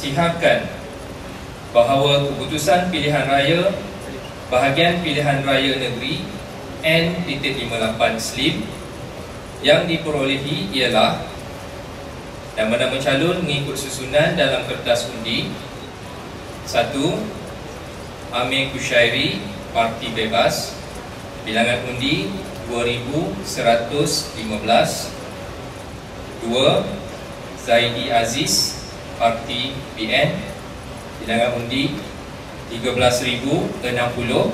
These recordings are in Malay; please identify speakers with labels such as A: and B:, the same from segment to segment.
A: menasihatkan bahawa keputusan pilihan raya bahagian pilihan raya negeri N.58 Slim yang diperolehi ialah nama-nama calon mengikut susunan dalam kertas undi. 1. Amir Kushairi, Parti Bebas, bilangan undi 2115. 2. Zaidi Aziz, Parti PN, bilangan undi 13060.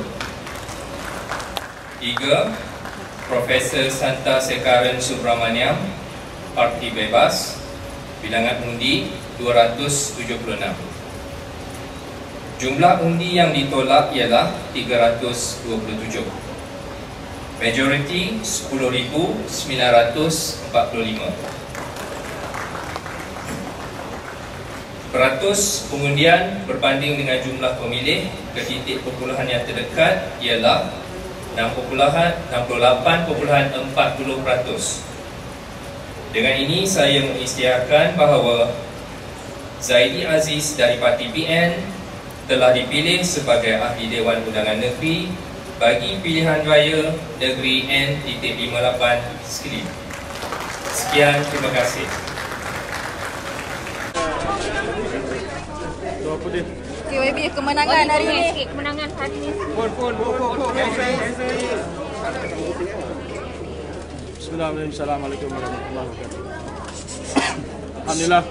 A: 3. Profesor Santa Sekaran Subramaniam, Parti Bebas, bilangan undi 276. Jumlah undi yang ditolak ialah 327. Majoriti 10,945. Peratus pengundian berbanding dengan jumlah pemilih ke titik perpuluhan yang terdekat ialah 68.40%. Dengan ini saya mengisytiharkan bahawa Zaidi Aziz dari Parti PN telah dipilih sebagai Ahli Dewan Undangan Negeri bagi pilihan raya negeri N.58 Slim. Sekian, terima kasih.
B: Okey, YB, kemenangan hari ini.
C: Kemenangan hari ini.
D: Bismillahirrahmanirrahim. Warahmatullahi wabarakatuh. Alhamdulillah,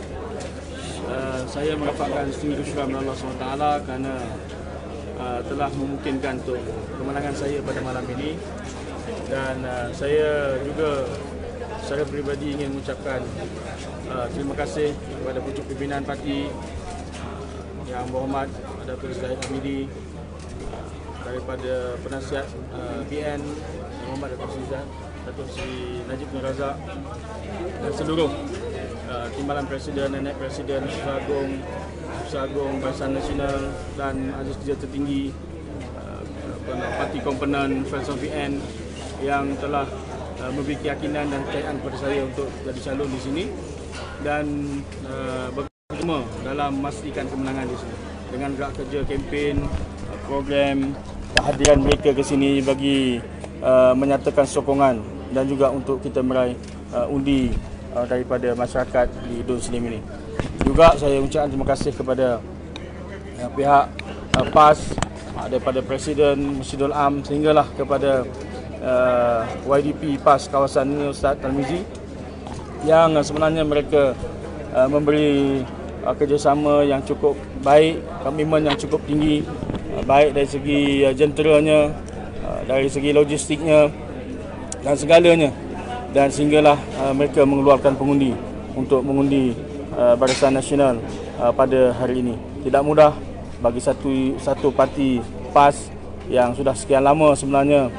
D: saya mendapatkan sungguh syukur kepada Allah SWT kerana telah memungkinkan untuk kemenangan saya pada malam ini. Dan saya juga secara peribadi ingin mengucapkan terima kasih kepada pucuk pimpinan parti Yang Berhormat Datuk Zahid Hamidi, daripada penasihat PN Yang Berhormat Datuk Seri Najib bin Razak, dan seluruh timbalan Presiden dan Naib Presiden, Usaha Agung Barisan Nasional dan Majlis Kerja Tertinggi parti komponen Friends of PN yang telah memberi keyakinan dan kepercayaan kepada saya untuk jadi calon di sini, dan bekerjasama dalam memastikan kemenangan di sini dengan gerak kerja kempen, program, kehadiran mereka ke sini bagi menyatakan sokongan dan juga untuk kita meraih undi daripada masyarakat di Dun Slim ini. Juga saya ucapkan terima kasih kepada pihak PAS, daripada Presiden Masjidul Am sehinggalah kepada YDP PAS kawasan ini, Ustaz Tarmizi, yang sebenarnya mereka memberi kerjasama yang cukup baik, komitmen yang cukup tinggi, baik dari segi jenteranya, dari segi logistiknya dan segalanya, dan sehinggalah mereka mengeluarkan pengundi untuk mengundi Barisan Nasional pada hari ini. Tidak mudah bagi satu parti PAS yang sudah sekian lama sebenarnya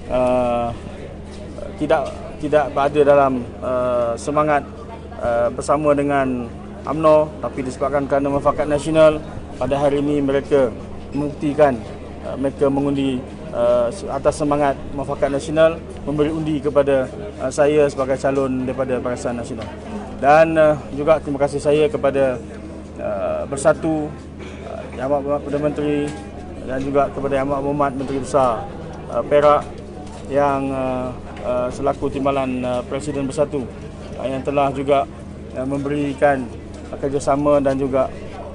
D: tidak berada dalam semangat bersama dengan UMNO, tapi disebabkan kerana mufakat nasional, pada hari ini mereka membuktikan mereka mengundi atas semangat mufakat nasional, memberi undi kepada saya sebagai calon daripada Barisan Nasional. Dan juga terima kasih saya kepada Bersatu, Yang Amat Perdana Menteri, dan juga kepada Yang Amat Berhormat Menteri Besar Perak yang selaku timbalan Presiden Bersatu yang telah juga memberikan kerjasama dan juga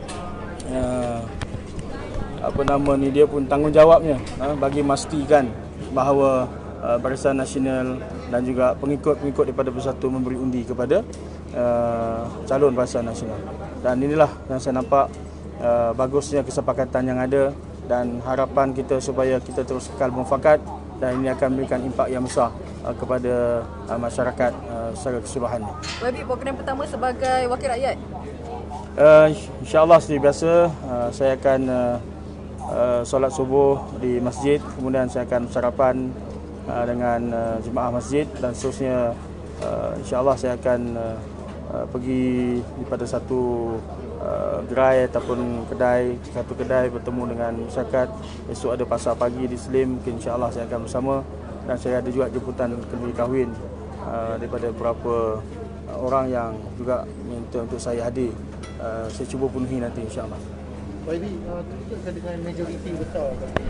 D: dia pun tanggungjawabnya bagi memastikan bahawa Barisan Nasional dan juga pengikut-pengikut daripada Bersatu memberi undi kepada calon Barisan Nasional. Dan inilah yang saya nampak bagusnya kesepakatan yang ada, dan harapan kita supaya kita terus kekal mufakat, dan ini akan memberikan impak yang besar kepada masyarakat secara keseluruhannya.
B: YB, program pertama sebagai wakil rakyat.
D: InsyaAllah seperti biasa, saya akan solat subuh di masjid, kemudian saya akan sarapan dengan jemaah masjid, dan seterusnya insyaAllah saya akan pergi pada satu gerai ataupun satu kedai bertemu dengan masyarakat. Esok ada pasar pagi di Slim, mungkin insyaAllah saya akan bersama, dan saya ada juga jemputan kenduri kahwin daripada beberapa orang yang juga minta untuk saya hadir saya cuba penuhi nanti insya-Allah.
C: YB, terkait dengan majoriti besar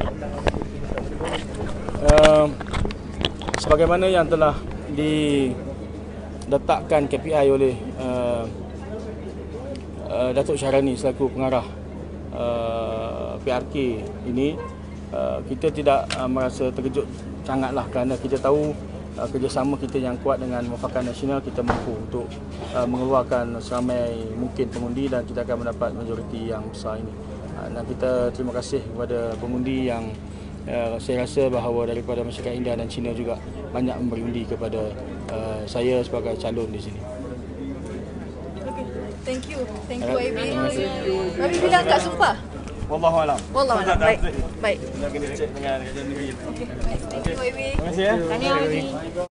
D: sebagaimana yang telah diletakkan KPI oleh Datuk Syahrani selaku pengarah PRK ini, kita tidak merasa terkejut sangatlah kerana kita tahu kerjasama kita yang kuat dengan Mufakat Nasional, kita mampu untuk mengeluarkan seramai mungkin pengundi dan kita akan mendapat majoriti yang besar ini. Dan kita terima kasih kepada pengundi yang saya rasa bahawa daripada masyarakat India dan Cina juga banyak memberi undi kepada saya sebagai calon di sini.
B: Thank you YB. YB bilang tak sumpah?
D: Wallahualam.
B: Wallahualam. Baik.
D: Kita kena cek dengan kerajaan negeri.
B: Thank you YB.
D: Terima kasih ya.
B: Tahniah YB.